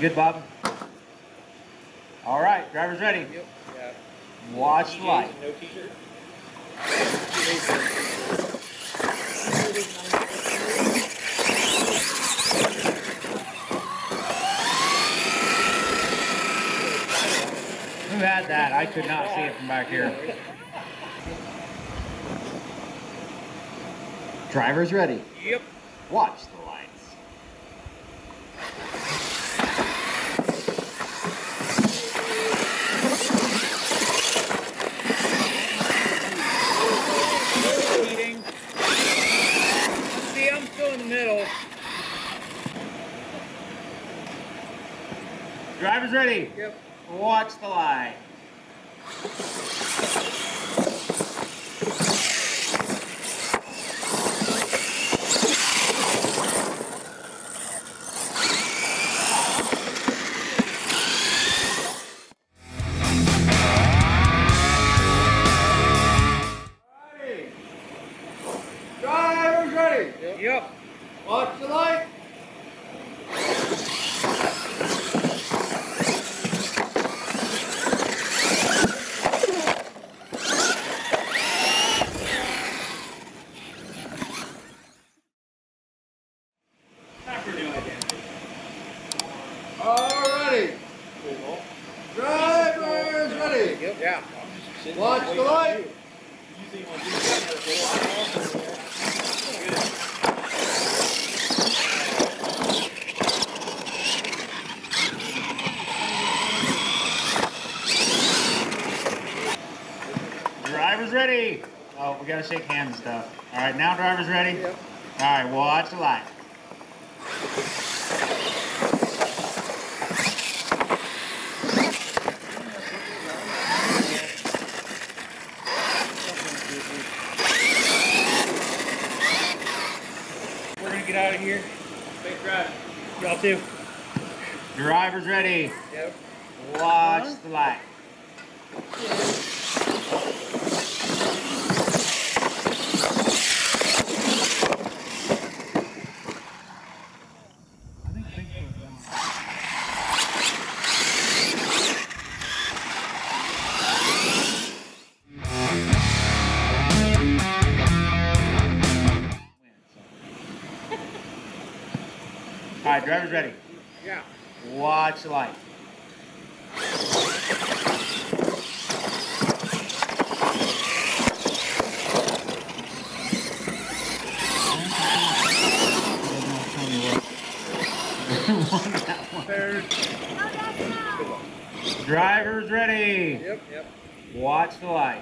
good, Bob? All right, driver's ready. Yep. Yeah. Watch the light. No t-shirt. Who had that? I could not see it from back here. Driver's ready. Yep. Watch the lights. Eating. See, I'm still in the middle. Driver's ready. Yep. Watch the light. Driver's ready. Yep. Watch the light. Alrighty. Driver's ready. Yep. Yeah. Watch the light. Driver's ready. Oh, we gotta shake hands and stuff. All right, now driver's ready. Yep. All right, watch the light. We're gonna get out of here. Safe drive. Y'all too. Driver's ready. Yep. Watch the light. All right, driver's ready. Yeah. Watch the light. Driver's ready. Yep. Yep. Watch the light.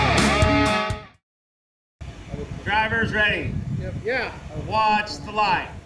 Driver's ready. Yep. Yeah. Watch the light.